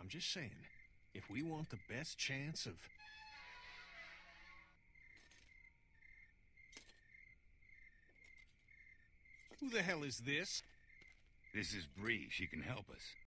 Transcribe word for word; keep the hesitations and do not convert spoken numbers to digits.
I'm just saying, if we want the best chance of... Who the hell is this? This is Bree. She can help us.